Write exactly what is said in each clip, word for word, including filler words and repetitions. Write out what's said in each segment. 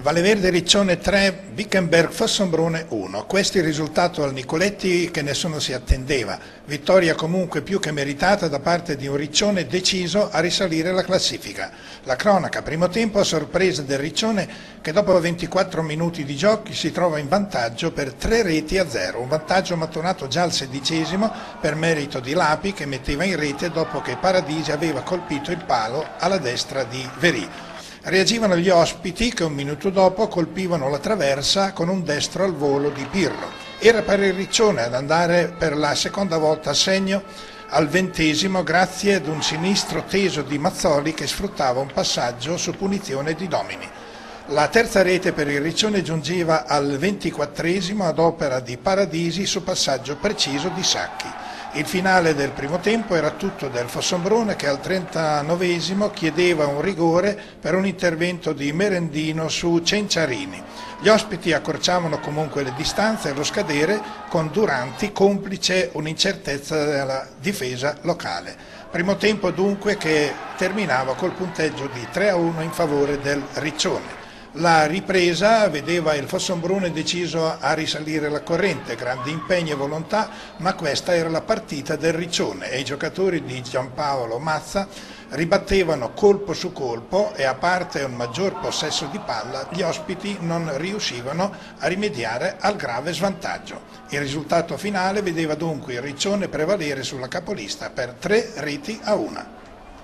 Valeverde Riccione tre, Wickenberg Fossombrone uno. Questo è il risultato al Nicoletti che nessuno si attendeva. Vittoria comunque più che meritata da parte di un Riccione deciso a risalire la classifica. La cronaca, primo tempo a sorpresa del Riccione che dopo ventiquattro minuti di giochi si trova in vantaggio per tre reti a zero. Un vantaggio maturato già al sedicesimo per merito di Lapi che metteva in rete dopo che Paradisi aveva colpito il palo alla destra di Verì. Reagivano gli ospiti che un minuto dopo colpivano la traversa con un destro al volo di Pirro. Era per il Riccione ad andare per la seconda volta a segno al ventesimo grazie ad un sinistro teso di Mazzoli che sfruttava un passaggio su punizione di Domini. La terza rete per il Riccione giungeva al ventiquattresimo ad opera di Paradisi su passaggio preciso di Sacchi. Il finale del primo tempo era tutto del Fossombrone che al trentanovesimo chiedeva un rigore per un intervento di Merendino su Cenciarini. Gli ospiti accorciavano comunque le distanze allo scadere con Duranti complice un'incertezza della difesa locale. Primo tempo dunque che terminava col punteggio di tre a uno in favore del Riccione. La ripresa vedeva il Fossombrone deciso a risalire la corrente, grandi impegni e volontà, ma questa era la partita del Riccione e i giocatori di Giampaolo Mazza ribattevano colpo su colpo e a parte un maggior possesso di palla gli ospiti non riuscivano a rimediare al grave svantaggio. Il risultato finale vedeva dunque il Riccione prevalere sulla capolista per tre reti a una.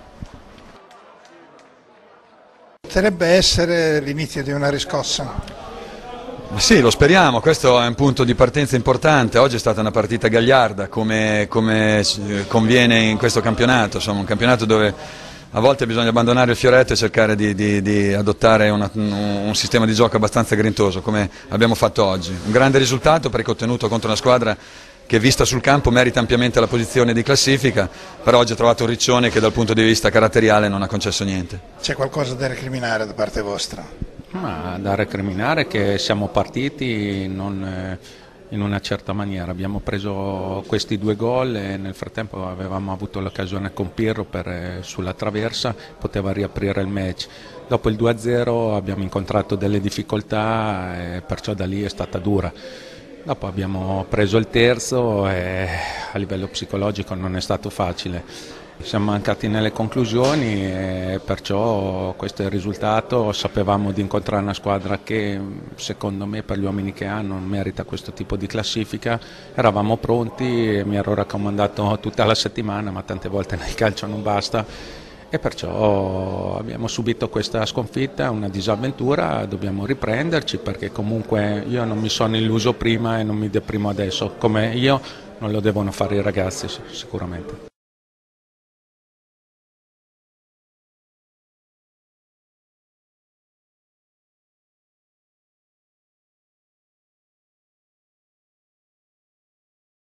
Potrebbe essere l'inizio di una riscossa? Sì, lo speriamo, questo è un punto di partenza importante. Oggi è stata una partita gagliarda come, come conviene in questo campionato, insomma un campionato dove a volte bisogna abbandonare il fioretto e cercare di, di, di adottare una, un sistema di gioco abbastanza grintoso come abbiamo fatto oggi. Un grande risultato perché ottenuto contro una squadra che vista sul campo merita ampiamente la posizione di classifica, però oggi ha trovato un Riccione che dal punto di vista caratteriale non ha concesso niente. C'è qualcosa da recriminare da parte vostra? Ma da recriminare che siamo partiti non, eh, in una certa maniera, abbiamo preso questi due gol e nel frattempo avevamo avuto l'occasione con Pirro per, eh, sulla traversa, poteva riaprire il match. Dopo il due a zero abbiamo incontrato delle difficoltà e perciò da lì è stata dura. Dopo abbiamo preso il terzo e a livello psicologico non è stato facile. Siamo mancati nelle conclusioni e perciò questo è il risultato. Sapevamo di incontrare una squadra che secondo me per gli uomini che ha non merita questo tipo di classifica. Eravamo pronti, mi ero raccomandato tutta la settimana, ma tante volte nel calcio non basta. E perciò abbiamo subito questa sconfitta, una disavventura, dobbiamo riprenderci perché comunque io non mi sono illuso prima e non mi deprimo adesso, come io non lo devono fare i ragazzi sicuramente.